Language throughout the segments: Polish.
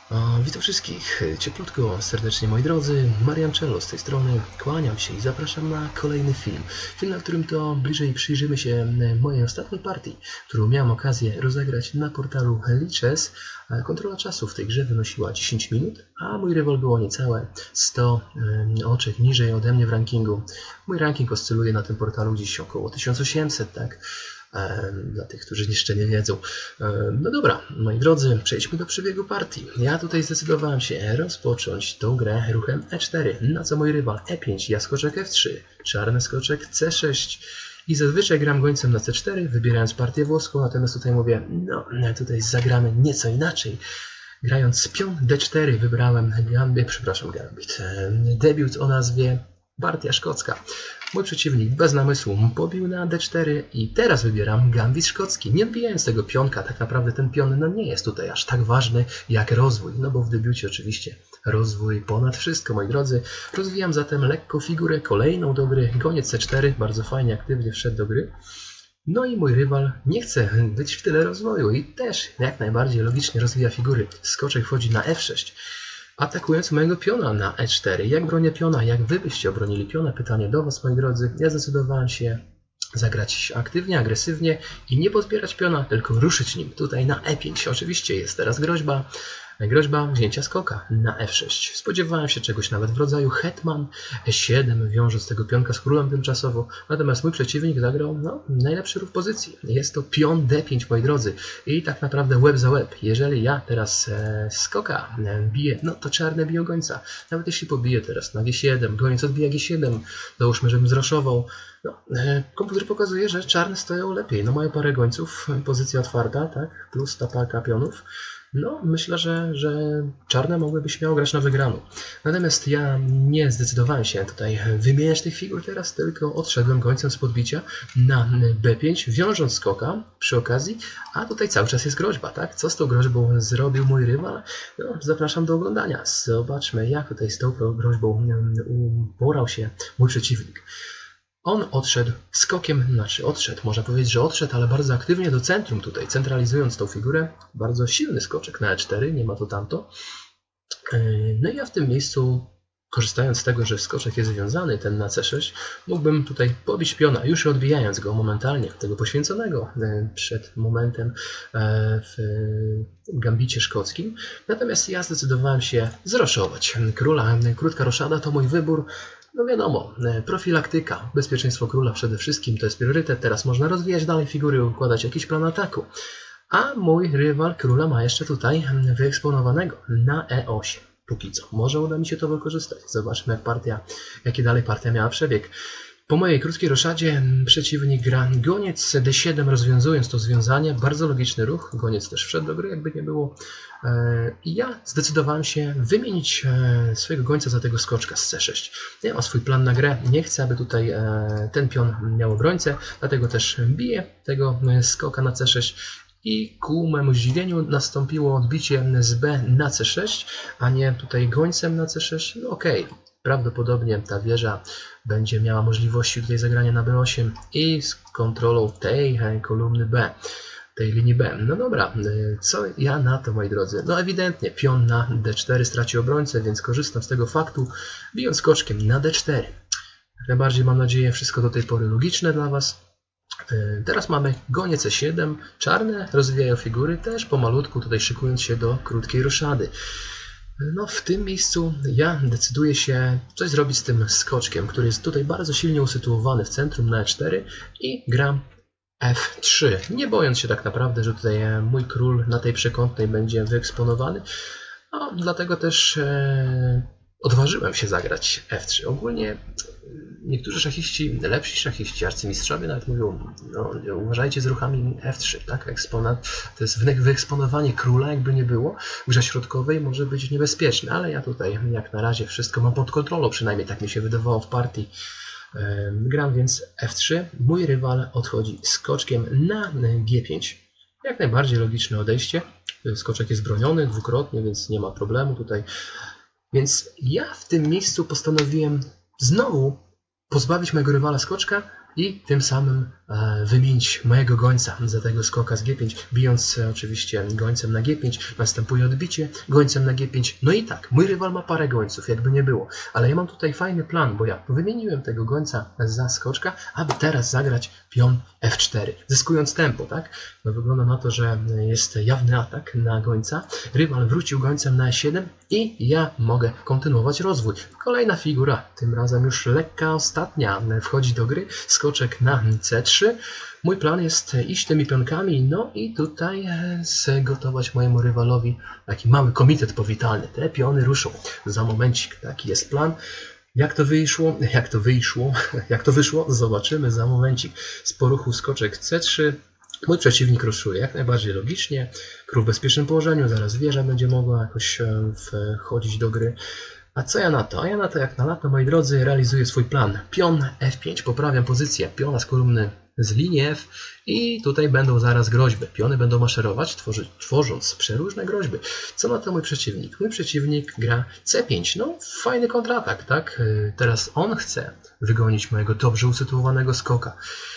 Witam wszystkich cieplutko, serdecznie moi drodzy, Mariancello z tej strony, kłaniam się i zapraszam na kolejny film. Film, na którym to bliżej przyjrzymy się mojej ostatniej partii, którą miałem okazję rozegrać na portalu Lichess. Kontrola czasu w tej grze wynosiła 10 minut, a mój rywal było niecałe 100 oczek niżej ode mnie w rankingu. Mój ranking oscyluje na tym portalu gdzieś około 1800, tak? Dla tych, którzy jeszcze nie wiedzą. No dobra, moi drodzy, przejdźmy do przebiegu partii. Ja tutaj zdecydowałem się rozpocząć tą grę ruchem E4, na co mój rywal E5, ja skoczek F3, czarny skoczek C6 i zazwyczaj gram gońcem na C4, wybierając partię włoską, natomiast tutaj mówię, no tutaj zagramy nieco inaczej. Grając pion D4 wybrałem gambit, debiut o nazwie partia szkocka. Mój przeciwnik bez namysłu pobił na D4 i teraz wybieram gambit szkocki. Nie odbijając tego pionka, tak naprawdę ten pion nie jest tutaj aż tak ważny jak rozwój. No bo w debiucie oczywiście rozwój ponad wszystko, moi drodzy. Rozwijam zatem lekko figurę kolejną do gry. Goniec C4, bardzo fajnie, aktywnie wszedł do gry. No i mój rywal nie chce być w tyle rozwoju i też jak najbardziej logicznie rozwija figury. Skoczek wchodzi na F6. Atakując mojego piona na E4. Jak bronię piona? Jak wy byście obronili piona? Pytanie do was, moi drodzy. Ja zdecydowałem się zagrać aktywnie, agresywnie i nie podpierać piona, tylko ruszyć nim. Tutaj na E5. Oczywiście jest teraz groźba wzięcia skoka na F6. Spodziewałem się czegoś nawet w rodzaju hetman E7, wiążąc tego pionka z królem tymczasowo. Natomiast mój przeciwnik zagrał najlepszy ruch pozycji. Jest to pion D5, moi drodzy. I tak naprawdę łeb za łeb. Jeżeli ja teraz skoka biję, no to czarne biją gońca. Nawet jeśli pobiję teraz na G7, goniec odbija G7, załóżmy, żebym zraszował. Komputer pokazuje, że czarne stoją lepiej. No mają parę gońców, pozycja otwarta, tak? Plus ta parka pionów. No, myślę, że czarne mogłyby śmiało grać na wygraną. Natomiast ja nie zdecydowałem się tutaj wymieniać tych figur teraz, tylko odszedłem gońcem z podbicia na B5, wiążąc skoka przy okazji, a tutaj cały czas jest groźba, tak? Co z tą groźbą zrobił mój rywal? No, zapraszam do oglądania. Zobaczmy, jak tutaj z tą groźbą uporał się mój przeciwnik. On odszedł skokiem, można powiedzieć, że odszedł, ale bardzo aktywnie do centrum tutaj, centralizując tą figurę. Bardzo silny skoczek na E4, nie ma to tamto. No i ja w tym miejscu, korzystając z tego, że skoczek jest związany, ten na C6, mógłbym tutaj pobić piona, już odbijając go momentalnie, tego poświęconego przed momentem w gambicie szkockim. Natomiast ja zdecydowałem się zroszować króla. Krótka roszada to mój wybór. No wiadomo, profilaktyka, bezpieczeństwo króla przede wszystkim to jest priorytet. Teraz można rozwijać dalej figury, układać jakiś plan ataku. A mój rywal króla ma jeszcze tutaj wyeksponowanego na E8. Póki co. Może uda mi się to wykorzystać. Zobaczmy, jaki dalej partia miała przebieg. Po mojej krótkiej roszadzie przeciwnik gra goniec D7, rozwiązując to związanie. Bardzo logiczny ruch. Goniec też wszedł do gry, jakby nie było. I ja zdecydowałem się wymienić swojego gońca za tego skoczka z C6. Ja mam swój plan na grę. Nie chcę, aby tutaj ten pion miał obrońcę, dlatego też biję tego skoka na C6. I ku memu zdziwieniu nastąpiło odbicie z B na C6, a nie tutaj gońcem na C6. No okej. Prawdopodobnie ta wieża będzie miała możliwości tutaj zagrania na B8 i z kontrolą tej kolumny B, tej linii B. No dobra, co ja na to, moi drodzy? No ewidentnie pion na D4 straci obrońcę, więc korzystam z tego faktu, bijąc skoczkiem na D4. Jak najbardziej mam nadzieję, wszystko do tej pory logiczne dla Was. Teraz mamy goniec E7, czarne rozwijają figury, też pomalutku tutaj szykując się do krótkiej roszady. No w tym miejscu ja decyduję się coś zrobić z tym skoczkiem, który jest tutaj bardzo silnie usytuowany w centrum na E4 i gram F3, nie bojąc się tak naprawdę, że tutaj mój król na tej przekątnej będzie wyeksponowany. No, dlatego też odważyłem się zagrać F3. Ogólnie niektórzy szachiści, lepsi szachiści, arcymistrzowie nawet mówią, no, uważajcie z ruchami F3, tak? Eksponat, to jest wyeksponowanie króla, jakby nie było. W grze środkowej może być niebezpieczne, ale ja tutaj jak na razie wszystko mam pod kontrolą, przynajmniej tak mi się wydawało w partii. Gram więc F3, mój rywal odchodzi skoczkiem na G5. Jak najbardziej logiczne odejście. Skoczek jest broniony dwukrotnie, więc nie ma problemu tutaj. Więc ja w tym miejscu postanowiłem znowu pozbawić mojego rywala skoczka, i tym samym wymienić mojego gońca za tego skoka z G5, bijąc oczywiście gońcem na G5, następuje odbicie gońcem na G5. No i tak, mój rywal ma parę gońców, jakby nie było, ale ja mam tutaj fajny plan, bo ja wymieniłem tego gońca za skoczka, aby teraz zagrać pion F4, zyskując tempo, tak? No wygląda na to, że jest jawny atak na gońca, rywal wrócił gońcem na E7 i ja mogę kontynuować rozwój. Kolejna figura, tym razem już lekka, ostatnia, wchodzi do gry, skoczek na C3. Mój plan jest iść tymi pionkami, no i tutaj zgotować mojemu rywalowi taki mały komitet powitalny. Te piony ruszą za momencik, taki jest plan. Jak to wyszło, zobaczymy za momencik. Z poruchu skoczek C3. Mój przeciwnik ruszuje jak najbardziej logicznie. Król w bezpiecznym położeniu, zaraz wieża będzie mogła jakoś wchodzić do gry. A co ja na to? A ja na to jak na lato, moi drodzy, realizuję swój plan. Pion F5, poprawiam pozycję piona z kolumny z linii F i tutaj będą zaraz groźby. Piony będą maszerować, tworząc przeróżne groźby. Co na to mój przeciwnik? Mój przeciwnik gra C5. No, fajny kontratak, tak? Teraz on chce wygonić mojego dobrze usytuowanego skoka.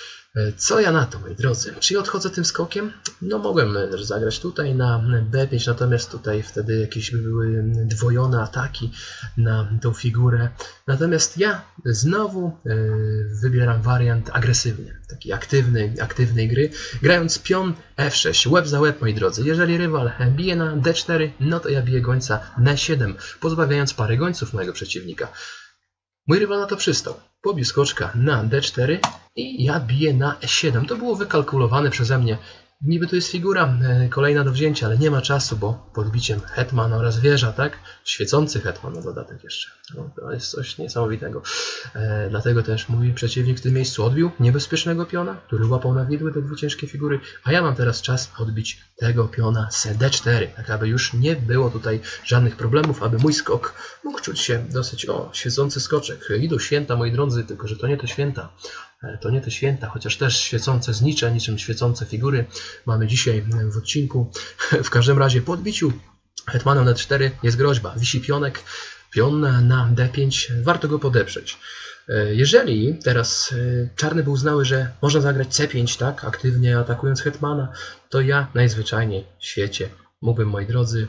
Co ja na to, moi drodzy? Czy ja odchodzę tym skokiem? No mogłem też zagrać tutaj na B5, natomiast tutaj wtedy jakieś by były dwojone ataki na tą figurę. Natomiast ja znowu wybieram wariant agresywny, taki aktywnej gry, grając pion F6, łeb za łeb, moi drodzy. Jeżeli rywal bije na D4, no to ja biję gońca na E7, pozbawiając parę gońców mojego przeciwnika. Mój rywal na to przystał. Pobił skoczka na D4 i ja biję na E7. To było wykalkulowane przeze mnie. Niby to jest figura kolejna do wzięcia, ale nie ma czasu, bo podbiciem hetman oraz wieża, tak? Świecący hetman na dodatek jeszcze. No, to jest coś niesamowitego. Dlatego też mój przeciwnik w tym miejscu odbił niebezpiecznego piona, który łapał na widły te dwie ciężkie figury, a ja mam teraz czas odbić tego piona z D4, tak aby już nie było tutaj żadnych problemów, aby mój skok mógł czuć się dosyć, świecący skoczek. Idą święta, moi drodzy, tylko że to nie te święta. To nie te święta, chociaż też świecące znicze, niczym świecące figury mamy dzisiaj w odcinku. W każdym razie po odbiciu hetmanem na D4 jest groźba. Wisi pionek, pion na D5, warto go podeprzeć. Jeżeli teraz czarny by uznały, że można zagrać C5, tak, aktywnie atakując hetmana, to ja najzwyczajniej w świecie mógłbym, moi drodzy,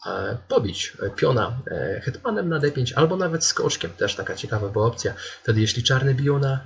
pobić piona hetmanem na D5 albo nawet skoczkiem, też taka ciekawa była opcja. Wtedy jeśli czarny biją na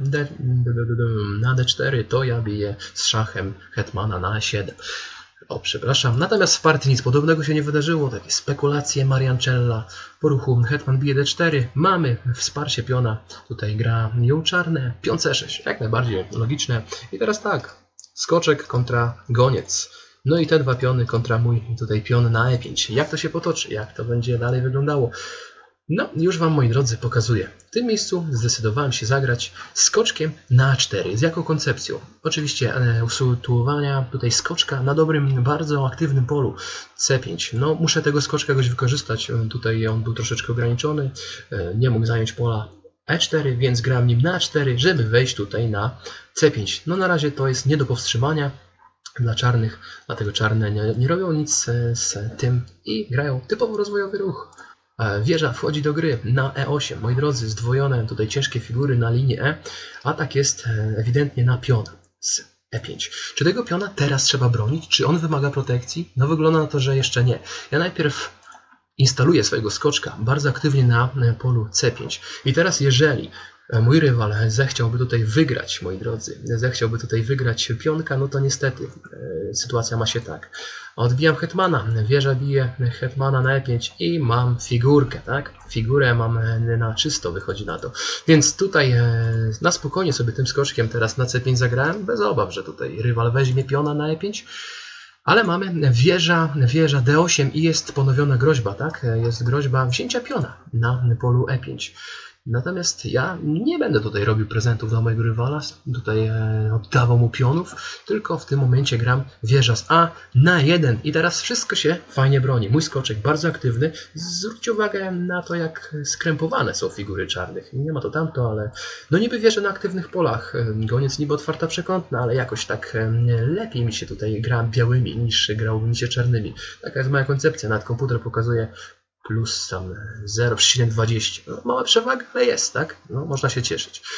D4, to ja biję z szachem hetmana na A7. Przepraszam. Natomiast w partii nic podobnego się nie wydarzyło. Takie spekulacje Mariancella. Po ruchu hetman bije D4. Mamy wsparcie piona. Tutaj gra ją czarne. Pion C6. Jak najbardziej logiczne. I teraz tak. Skoczek kontra goniec. No i te dwa piony kontra mój tutaj pion na E5. Jak to się potoczy? Jak to będzie dalej wyglądało? No, już Wam, moi drodzy, pokazuję. W tym miejscu zdecydowałem się zagrać skoczkiem na A4. Z jaką koncepcją? Oczywiście usytuowania tutaj skoczka na dobrym, bardzo aktywnym polu C5. No, muszę tego skoczka jakoś wykorzystać. Tutaj on był troszeczkę ograniczony. Nie mógł zająć pola E4, więc gram nim na A4, żeby wejść tutaj na C5. No, na razie to jest nie do powstrzymania dla czarnych, dlatego czarne nie robią nic z tym i grają typowo rozwojowy ruch. Wieża wchodzi do gry na E8. Moi drodzy, zdwojone tutaj ciężkie figury na linii E. Atak jest ewidentnie na pion z E5. Czy tego piona teraz trzeba bronić? Czy on wymaga protekcji? No wygląda na to, że jeszcze nie. Ja najpierw instaluję swojego skoczka bardzo aktywnie na polu C5. I teraz jeżeli mój rywal zechciałby tutaj wygrać, moi drodzy, zechciałby tutaj wygrać pionka, no to niestety sytuacja ma się tak. Odbijam hetmana, wieża bije hetmana na E5 i mam figurkę, tak? Figurę mam na czysto, wychodzi na to. Więc tutaj na spokojnie sobie tym skoczkiem teraz na C5 zagrałem, bez obaw, że tutaj rywal weźmie piona na E5. Ale mamy wieża D8 i jest ponowiona groźba, tak? Jest groźba wzięcia piona na polu E5. Natomiast ja nie będę tutaj robił prezentów dla mojego rywala, tutaj oddawał mu pionów, tylko w tym momencie gram wieża z A na 1 i teraz wszystko się fajnie broni. Mój skoczek bardzo aktywny. Zwróćcie uwagę na to, jak skrępowane są figury czarnych. Nie ma to tamto, ale no niby wieża na aktywnych polach. Goniec niby otwarta przekątna, ale jakoś tak lepiej mi się tutaj gra białymi niż grałoby mi się czarnymi. Taka jest moja koncepcja. Nawet komputer pokazuje plus tam 0,20. No, mała przewaga, ale jest, tak? No, można się cieszyć.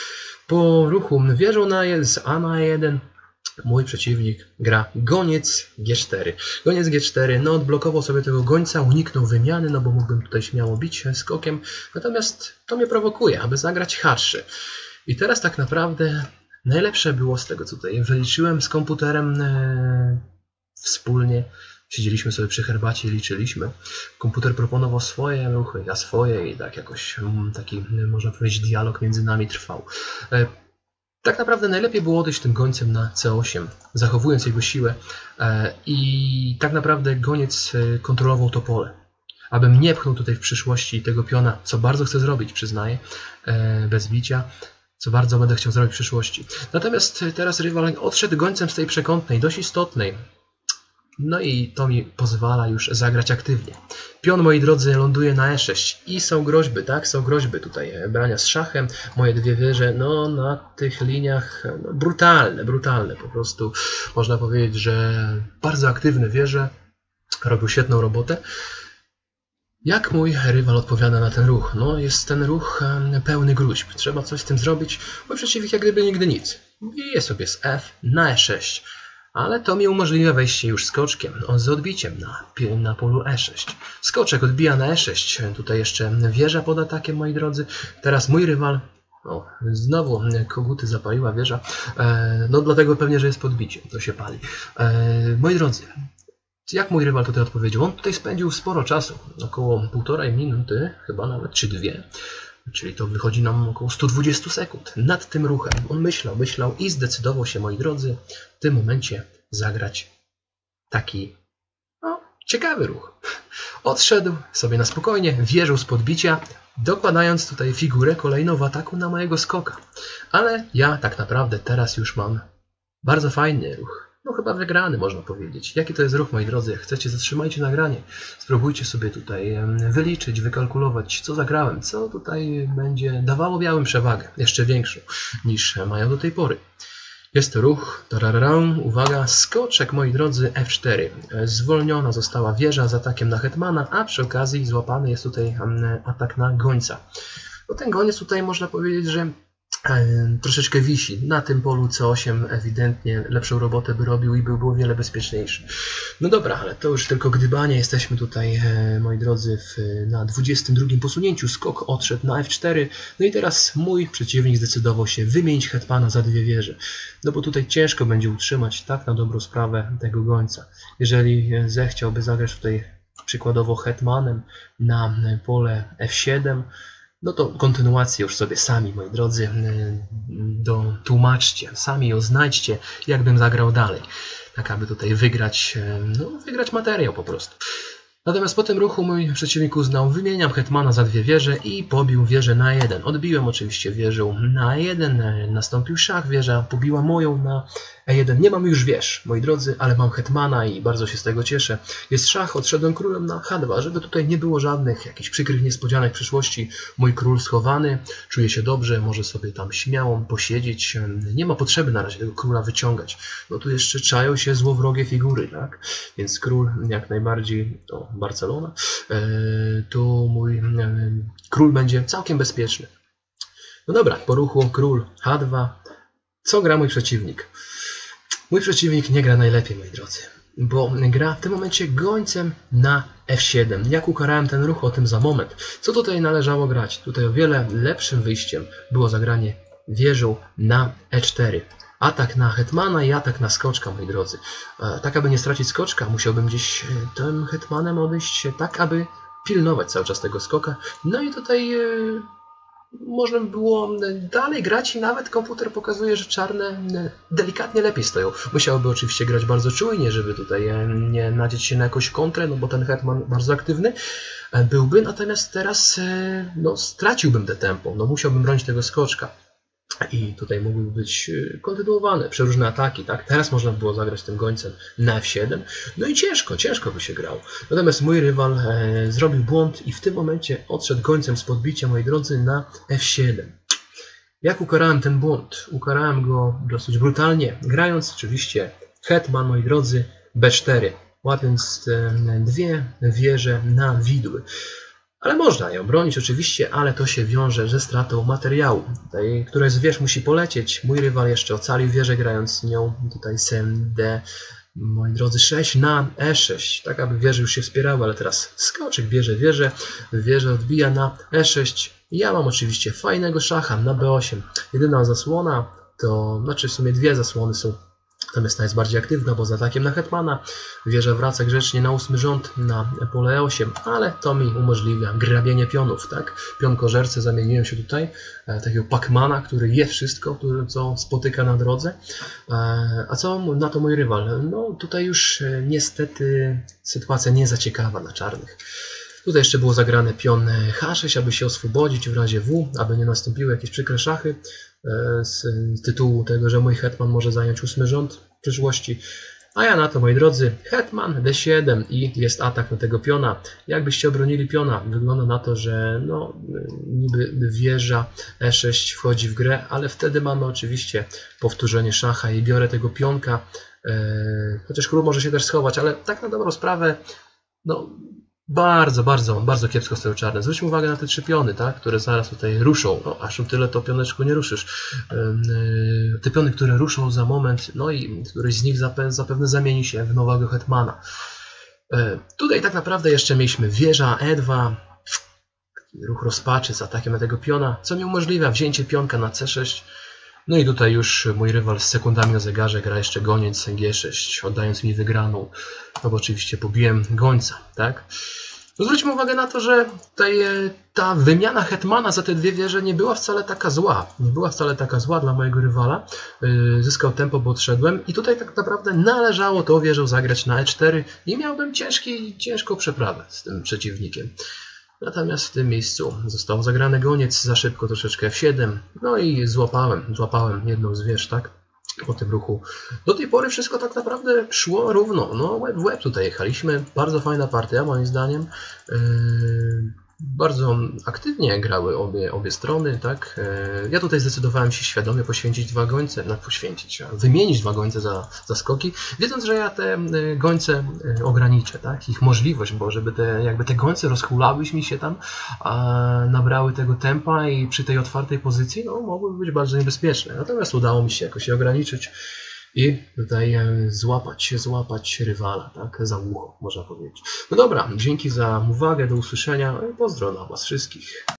Po ruchu wieżą z A na E1 mój przeciwnik gra goniec G4. Goniec G4, no odblokował sobie tego gońca, uniknął wymiany, no bo mógłbym tutaj śmiało bić skokiem, natomiast to mnie prowokuje, aby zagrać H3. I teraz tak naprawdę najlepsze było z tego, co tutaj wyliczyłem z komputerem wspólnie. Siedzieliśmy sobie przy herbacie i liczyliśmy. Komputer proponował swoje ruchy, ja swoje i tak jakoś taki, można powiedzieć, dialog między nami trwał. Tak naprawdę najlepiej było odejść tym gońcem na C8, zachowując jego siłę i tak naprawdę goniec kontrolował to pole. Abym nie pchnął tutaj w przyszłości tego piona, co bardzo chcę zrobić, przyznaję, bez bicia, co bardzo będę chciał zrobić w przyszłości. Natomiast teraz rywal odszedł gońcem z tej przekątnej, dość istotnej. No i to mi pozwala już zagrać aktywnie. Pion, moi drodzy, ląduje na E6 i są groźby, tak? Są groźby tutaj brania z szachem. Moje dwie wieże, no na tych liniach no, brutalne po prostu. Można powiedzieć, że bardzo aktywne wieże robią świetną robotę. Jak mój rywal odpowiada na ten ruch? No jest ten ruch pełny gruźb. Trzeba coś z tym zrobić, bo przeciwnik jak gdyby nigdy nic. Bije sobie z F na E6. Ale to mi umożliwia wejście już skoczkiem z odbiciem na polu E6. Skoczek odbija na E6. Tutaj jeszcze wieża pod atakiem, moi drodzy. Teraz mój rywal. O, znowu koguty zapaliła wieża. No dlatego pewnie, że jest podbicie. To się pali. Moi drodzy, jak mój rywal tutaj odpowiedział? On tutaj spędził sporo czasu. Około 1,5 minuty, chyba nawet, czy 2. Czyli to wychodzi nam około 120 sekund nad tym ruchem. On myślał i zdecydował się, moi drodzy, w tym momencie zagrać taki ciekawy ruch. Odszedł sobie na spokojnie, wieżył z podbicia, dokładając tutaj figurę kolejną w ataku na mojego skoka. Ale ja tak naprawdę teraz już mam bardzo fajny ruch. No chyba wygrany, można powiedzieć. Jaki to jest ruch, moi drodzy? Jak chcecie, zatrzymajcie nagranie. Spróbujcie sobie tutaj wyliczyć, wykalkulować, co zagrałem, co tutaj będzie dawało białym przewagę, jeszcze większą niż mają do tej pory. Jest to ruch, uwaga, skoczek, moi drodzy, F4. Zwolniona została wieża z atakiem na hetmana, a przy okazji złapany jest tutaj atak na gońca. No ten goniec tutaj można powiedzieć, że troszeczkę wisi. Na tym polu C8 ewidentnie lepszą robotę by robił i byłby o wiele bezpieczniejszy. No dobra, ale to już tylko gdybanie. Jesteśmy tutaj, moi drodzy, na 22 posunięciu. Skok odszedł na F4. No i teraz mój przeciwnik zdecydował się wymienić hetmana za dwie wieże. No bo tutaj ciężko będzie utrzymać tak na dobrą sprawę tego gońca. Jeżeli zechciałby zagrać tutaj przykładowo hetmanem na pole F7, no to kontynuację już sobie sami, moi drodzy, tłumaczcie, sami ją znajdźcie, jakbym zagrał dalej. Tak aby tutaj wygrać, wygrać materiał po prostu. Natomiast po tym ruchu mój przeciwnik uznał, wymieniam hetmana za dwie wieże i pobił wieżę na E1. Odbiłem oczywiście wieżę na E1, nastąpił szach, wieża pobiła moją na E1. Nie mam już wież, moi drodzy, ale mam hetmana i bardzo się z tego cieszę. Jest szach, odszedłem królem na H2, żeby tutaj nie było żadnych jakichś przykrych niespodzianek w przyszłości. Mój król schowany, czuje się dobrze, może sobie tam śmiało posiedzieć. Nie ma potrzeby na razie tego króla wyciągać. No tu jeszcze czają się złowrogie figury, tak? Więc król jak najbardziej, to Barcelona, tu mój król będzie całkiem bezpieczny. No dobra, po ruchu król H2. Co gra mój przeciwnik? Mój przeciwnik nie gra najlepiej, moi drodzy, bo gra w tym momencie gońcem na F7. Jak ukarałem ten ruch, o tym za moment. Co tutaj należało grać? Tutaj o wiele lepszym wyjściem było zagranie wieżą na E4. Atak na hetmana i atak na skoczka, moi drodzy. Tak, aby nie stracić skoczka, musiałbym gdzieś tym hetmanem odejść, tak, aby pilnować cały czas tego skoka. No i tutaj można by było dalej grać i nawet komputer pokazuje, że czarne delikatnie lepiej stoją. Musiałoby oczywiście grać bardzo czujnie, żeby tutaj nie nadzieć się na jakąś kontrę, no bo ten hetman bardzo aktywny byłby, natomiast teraz straciłbym te tempo, no musiałbym bronić tego skoczka. I tutaj mogłyby być kontynuowane przeróżne ataki, tak? Teraz można by było zagrać tym gońcem na F7, no i ciężko by się grało. Natomiast mój rywal zrobił błąd i w tym momencie odszedł gońcem z podbicia, moi drodzy, na F7. Jak ukarałem ten błąd? Ukarałem go dosyć brutalnie, grając oczywiście hetman, moi drodzy, B4, łapiąc dwie wieże na widły. Ale można ją bronić oczywiście, ale to się wiąże ze stratą materiału. Tutaj któraś z wież musi polecieć. Mój rywal jeszcze ocalił wieżę, grając nią tutaj CMD, moi drodzy, 6 na E6, tak aby wieże już się wspierały, ale teraz skoczek bierze wieżę, wieża odbija na E6. Ja mam oczywiście fajnego szacha na B8. Jedyna zasłona to, znaczy w sumie dwie zasłony są. Natomiast ta jest bardziej aktywna, bo z atakiem na hetmana wieża wraca grzecznie na 8 rząd na pole E8, ale to mi umożliwia grabienie pionów, tak? Pionkożerce zamieniłem się tutaj, takiego Pacmana, który je wszystko, co spotyka na drodze. A co na to mój rywal? No tutaj już niestety sytuacja nie za ciekawa na czarnych. Tutaj jeszcze było zagrane pion H6, aby się oswobodzić w razie W, aby nie nastąpiły jakieś przykre szachy z tytułu tego, że mój hetman może zająć 8 rząd w przyszłości. A ja na to, moi drodzy, hetman D7 i jest atak na tego piona. Jakbyście obronili piona? Wygląda na to, że no, niby wieża E6 wchodzi w grę, ale wtedy mamy oczywiście powtórzenie szacha i biorę tego pionka. Chociaż król może się też schować, ale tak na dobrą sprawę, no, bardzo kiepsko stoją czarne. Zwróćmy uwagę na te 3 piony, tak, które zaraz tutaj ruszą. No, aż o tyle to pioneczku nie ruszysz. Te piony, które ruszą za moment, no i któryś z nich zapewne zamieni się w nowego hetmana. Tutaj tak naprawdę jeszcze mieliśmy wieża E2, taki ruch rozpaczy z atakiem na tego piona, co mi umożliwia wzięcie pionka na C6. No i tutaj już mój rywal z sekundami na zegarze gra jeszcze goniec G6, oddając mi wygraną. No bo oczywiście pobiłem gońca, tak? No zwróćmy uwagę na to, że tutaj ta wymiana hetmana za te dwie wieże nie była wcale taka zła. Nie była wcale taka zła dla mojego rywala. Zyskał tempo, bo odszedłem. I tutaj tak naprawdę należało tą wieżą zagrać na E4 i miałbym ciężką przeprawę z tym przeciwnikiem. Natomiast w tym miejscu został zagrany goniec za szybko, troszeczkę F7. No i złapałem jedną z wież, tak? Po tym ruchu. Do tej pory wszystko tak naprawdę szło równo. No, łeb w łeb tutaj jechaliśmy. Bardzo fajna partia, moim zdaniem. Bardzo aktywnie grały obie strony, tak? Ja tutaj zdecydowałem się świadomie poświęcić 2 gońce, wymienić 2 gońce za skoki, wiedząc, że ja te gońce ograniczę, tak? Ich możliwość, bo żeby te gońce rozhulały mi się tam, nabrały tego tempa i przy tej otwartej pozycji, no, mogłyby być bardzo niebezpieczne. Natomiast udało mi się jakoś je ograniczyć i tutaj złapać rywala, tak, za ucho, można powiedzieć. No dobra, dzięki za uwagę, do usłyszenia, pozdro dla Was wszystkich.